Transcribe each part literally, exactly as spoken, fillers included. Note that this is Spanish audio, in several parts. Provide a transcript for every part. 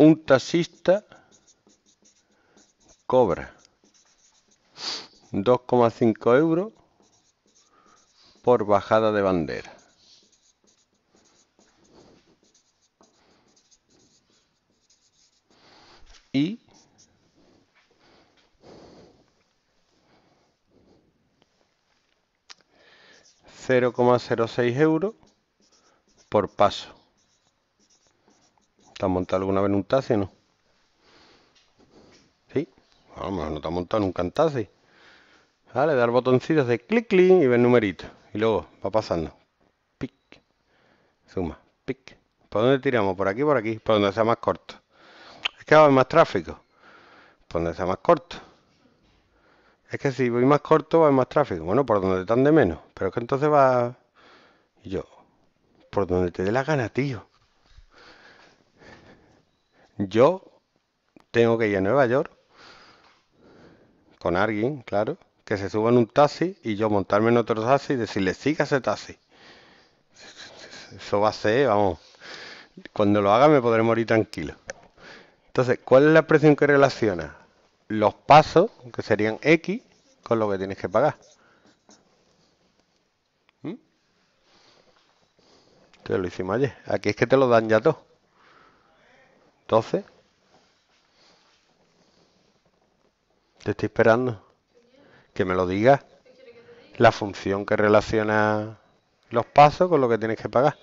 un taxista cobra dos coma cinco euros por bajada de bandera. Y cero coma cero seis euros por paso. ¿Te has montado alguna vez en un taxi o no? ¿Sí? A lo mejor no te has montado nunca en taxi. Vale, dar botoncitos de clic, clic y ver numeritos. Y luego va pasando. Pic. Suma. Pic. ¿Por dónde tiramos? Por aquí, por aquí. Por donde sea más corto. Es que va a haber más tráfico. Por donde sea más corto. Es que si voy más corto va a haber más tráfico. Bueno, por donde te de menos. Pero es que entonces va... Y yo... Por donde te dé la gana, tío. Yo tengo que ir a Nueva York. Con alguien, claro. Que se suba en un taxi y yo montarme en otro taxi y decirle, siga ese taxi. Eso va a ser, vamos... Cuando lo haga me podré morir tranquilo. Entonces, ¿cuál es la expresión que relaciona los pasos, que serían X, con lo que tienes que pagar? ¿Mm? Que lo hicimos ayer. Aquí es que te lo dan ya todo. Entonces, te estoy esperando. Que me lo digas. La función que relaciona los pasos con lo que tienes que pagar.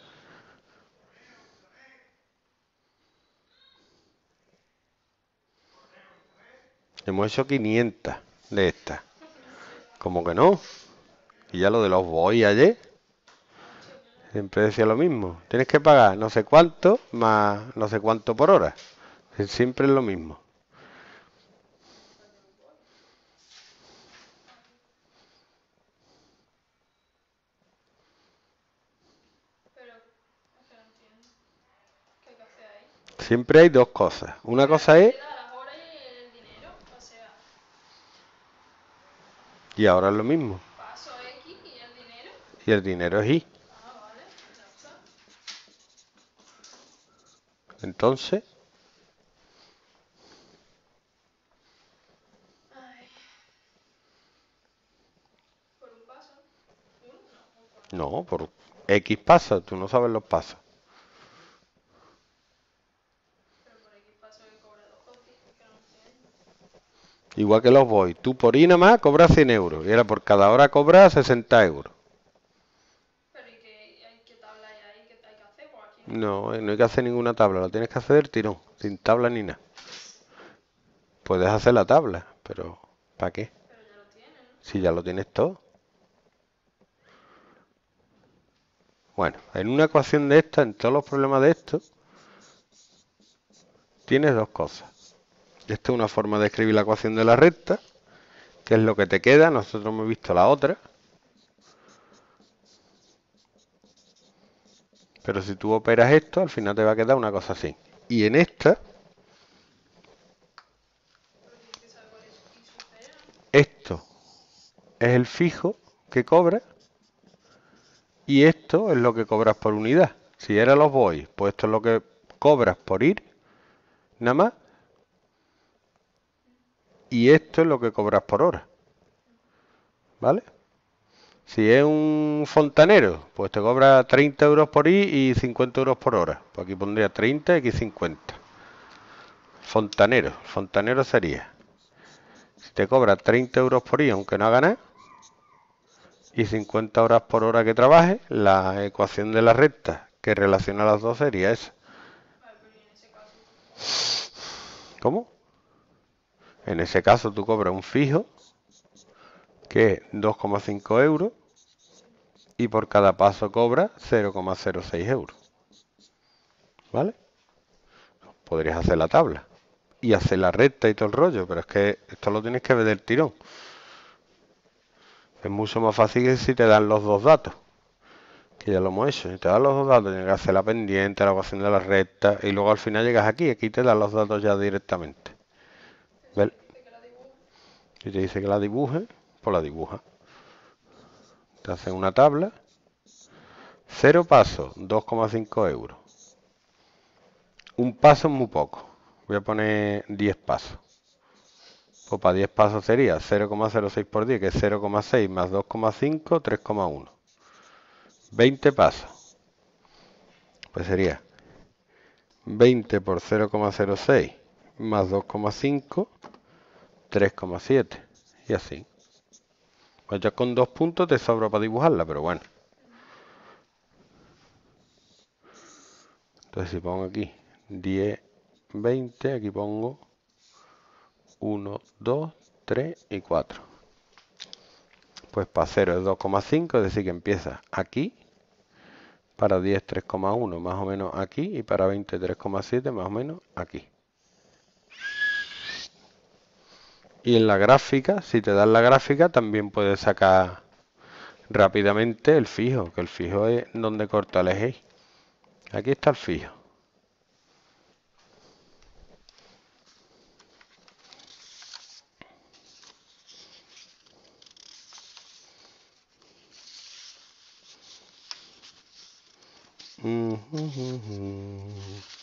Hemos hecho quinientas de estas. Como que no. Y ya lo de los boys ayer. Siempre decía lo mismo. Tienes que pagar no sé cuánto más no sé cuánto por hora. Siempre es lo mismo. Siempre hay dos cosas. Una cosa es... Y ahora es lo mismo. Y el dinero es Y. Entonces... No, por X pasos. Tú no sabes los pasos. Igual que los boys. Tú por I nada más cobras cien euros. Y ahora por cada hora cobras sesenta euros. No, no hay que hacer ninguna tabla. Lo tienes que hacer del tirón. Sin tabla ni nada. Puedes hacer la tabla. Pero ¿para qué? Si ya lo tienes todo. Bueno, en una ecuación de esta, en todos los problemas de esto, tienes dos cosas. Esta es una forma de escribir la ecuación de la recta, que es lo que te queda. Nosotros hemos visto la otra. Pero si tú operas esto, al final te va a quedar una cosa así. Y en esta, esto es el fijo que cobras y esto es lo que cobras por unidad. Si era los boys, pues esto es lo que cobras por ir, nada más. Y esto es lo que cobras por hora. ¿Vale? Si es un fontanero, pues te cobra treinta euros por ir y cincuenta euros por hora. Pues aquí pondría treinta y aquí cincuenta. Fontanero. Fontanero sería, si te cobra treinta euros por ir, aunque no haga nada, y cincuenta horas por hora que trabaje, la ecuación de la recta que relaciona las dos sería esa. ¿Cómo? En ese caso tú cobras un fijo, que es dos coma cinco euros, y por cada paso cobras cero coma cero seis euros. ¿Vale? Podrías hacer la tabla y hacer la recta y todo el rollo, pero es que esto lo tienes que ver del tirón. Es mucho más fácil que si te dan los dos datos, que ya lo hemos hecho. Si te dan los dos datos, tienes que hacer la pendiente, la ecuación de la recta, y luego al final llegas aquí, aquí te dan los datos ya directamente. ¿Ves? Si te dice que la dibuje, pues la dibuja. Te hacen una tabla. Cero pasos, dos coma cinco euros. Un paso es muy poco. Voy a poner diez pasos. Pues para diez pasos sería cero coma cero seis por diez, que es cero coma seis más dos coma cinco, tres coma uno. veinte pasos. Pues sería veinte por cero coma cero seis más dos coma cinco, tres coma siete. Y así. Pues ya con dos puntos te sobra para dibujarla, pero bueno. Entonces si pongo aquí diez, veinte, aquí pongo uno, dos, tres y cuatro. Pues para cero es dos coma cinco, es decir que empieza aquí. Para diez, tres coma uno más o menos aquí. Y para veinte, tres coma siete más o menos aquí. Y en la gráfica, si te dan la gráfica, también puedes sacar rápidamente el fijo, que el fijo es donde corta el eje. Aquí está el fijo. Mm, mm, mm, mm.